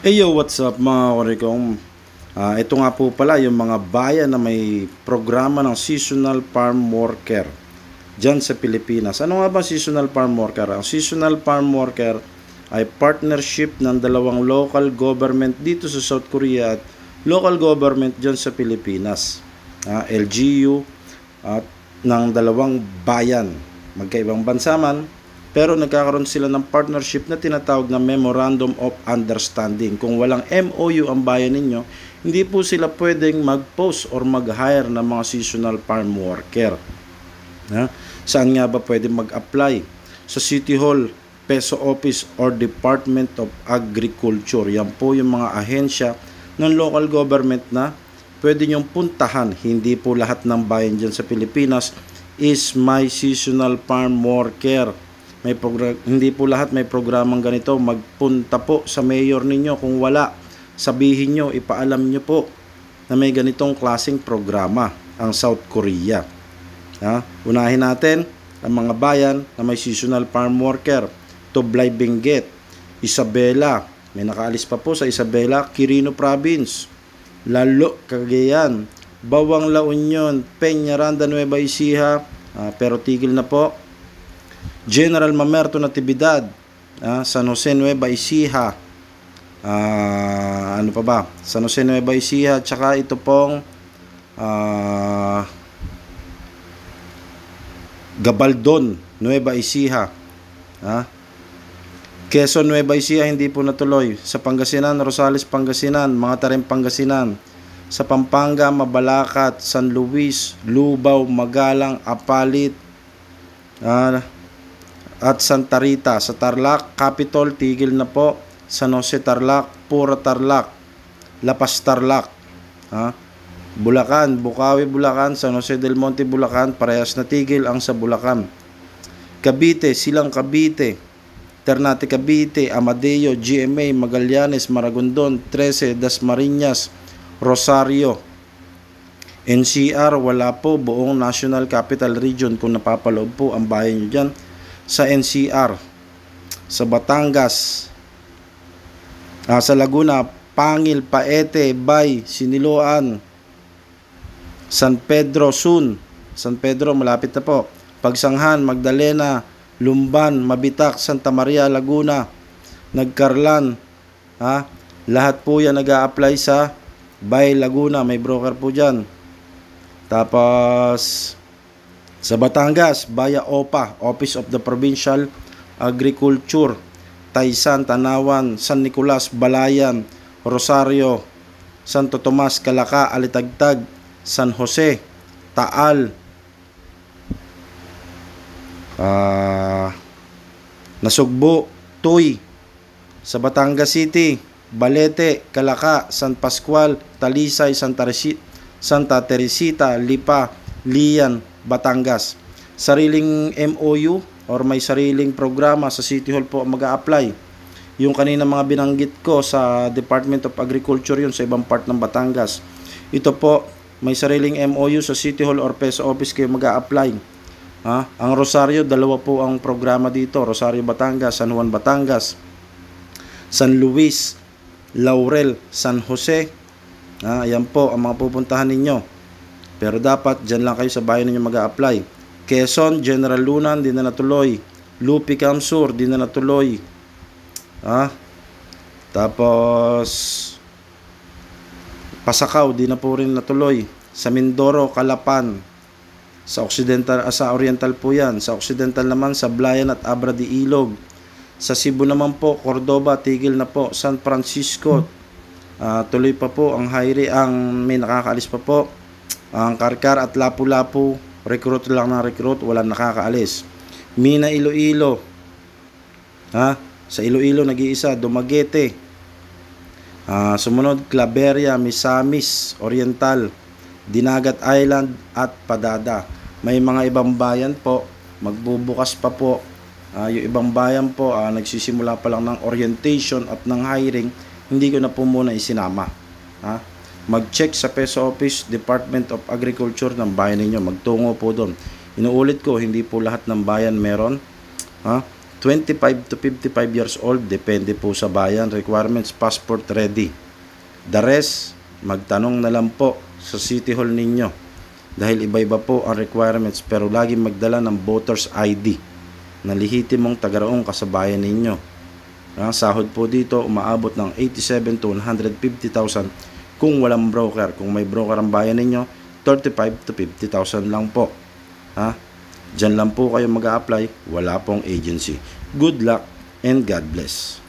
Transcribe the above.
Hey yo, what's up mga korikong? Ito nga po pala yung mga bayan na may programa ng seasonal farm worker dyan sa Pilipinas. Ano nga ba seasonal farm worker? Ang seasonal farm worker ay partnership ng dalawang local government dito sa South Korea at local government dyan sa Pilipinas. LGU at ng dalawang bayan. Magkaibang bansa man, pero nagkakaroon sila ng partnership na tinatawag na Memorandum of Understanding. Kung walang MOU ang bayan ninyo, hindi po sila pwedeng mag-post or mag-hire ng mga seasonal farm worker. Saan nga ba pwede mag-apply? Sa City Hall, Peso Office, or Department of Agriculture. Yan po yung mga ahensya ng local government na pwede nyong puntahan. Hindi po lahat ng bayan dyan sa Pilipinas is my seasonal farm worker. Hindi po lahat may programang ganito. Magpunta po sa mayor ninyo. Kung wala, sabihin nyo, ipaalam nyo po na may ganitong klaseng programa ang South Korea. Unahin natin ang mga bayan na may seasonal farm worker. Tublay Benguet, Isabela, may nakaalis pa po sa Isabela, Quirino Province, Lalo, Cagayan, Bawang La Union, Peñaranda, Nueva Ecija, pero tigil na po. General Mamerto Natividad, San Jose Nueva Ecija, ano pa ba? San Jose Nueva Ecija, tsaka ito pong Gabaldon Nueva Ecija. Quezon Nueva Ecija hindi po natuloy. Sa Pangasinan, Rosales Pangasinan, mga Tarem Pangasinan. Sa Pampanga, Mabalacat, San Luis, Lubao, Magalang, Apalit, at Santa Rita. Sa Tarlac, Capitol, tigil na po. San Jose Tarlac, Pura Tarlac, La Paz Tarlac. Bulacan, Bukawi, Bulacan, San Jose del Monte, Bulacan, parehas na tigil ang sa Bulacan. Cavite, Silang Cavite, Ternate Cavite, Amadeo, GMA, Magallanes, Maragondon, 13, Dasmariñas, Rosario. NCR, wala po. Buong National Capital Region, kung napapaloob po ang bayan nyo dyan sa NCR. Sa Batangas, sa Laguna, Pangil, Paete, Bay, Siniloan, San Pedro, Sun, San Pedro, malapit na po. Pagsanghan, Magdalena, Lumban, Mabitak, Santa Maria, Laguna, Nagcarlan, lahat po yan nag-a-apply sa Bay, Laguna, may broker po dyan. Tapos sa Batangas, Baya OPA, Office of the Provincial Agriculture, Taysan, Tanawan, San Nicolas, Balayan, Rosario, Santo Tomas, Calaca, Alitagtag, San Jose, Taal, Nasugbo, Tuy. Sa Batangas City, Balete, Calaca, San Pascual, Talisay, Santa Teresita, Lipa, Lian, Batangas. Sariling MOU or may sariling programa sa City Hall po mag-a-apply. Yung kanina mga binanggit ko sa Department of Agriculture, yun sa ibang part ng Batangas. Ito po, may sariling MOU sa City Hall or Peso Office kayo mag-a-apply. Ang Rosario, dalawa po ang programa dito. Rosario, Batangas, San Juan, Batangas, San Luis, Laurel, San Jose. Ayan po ang mga pupuntahan ninyo. Pero dapat dyan lang kayo sa bayan ninyo mag-a-apply. Quezon, General Lunan, di na natuloy. Lupi, Camsur, di na natuloy. Tapos Pasakaw, di na po rin natuloy. Sa Mindoro, Calapan. Sa Occidental, sa Oriental po yan. Sa Occidental naman, sa Blayan at Abra de Ilog. Sa Cebu naman po, Cordoba, tigil na po. San Francisco, tuloy pa po ang may nakakaalis pa po. Ang Karkar at Lapu-Lapu, recruit lang ng recruit, walang nakakaalis. Mina, Iloilo. Sa Iloilo, nag-iisa. Dumaguete. Sumunod, Claveria, Misamis, Oriental, Dinagat Island at Padada. May mga ibang bayan po, magbubukas pa po. Yung ibang bayan po, nagsisimula pa lang ng orientation at ng hiring. Hindi ko na po muna isinama. Mag-check sa Peso Office, Department of Agriculture ng bayan ninyo. Magtungo po doon. Inuulit ko, hindi po lahat ng bayan meron. 25 to 55 years old, depende po sa bayan. Requirements, passport ready. The rest, magtanong na lang po sa City Hall ninyo. Dahil iba-iba po ang requirements, pero lagi magdala ng voter's ID na lehitimong taga-roong kasabayan ninyo. Sahod po dito, umaabot ng 87 to 150,000 kung walang broker. Kung may broker ang bayan ninyo, 35 to 50,000 lang po. Diyan lang po kayo mag-a-apply, wala pong agency. Good luck and God bless.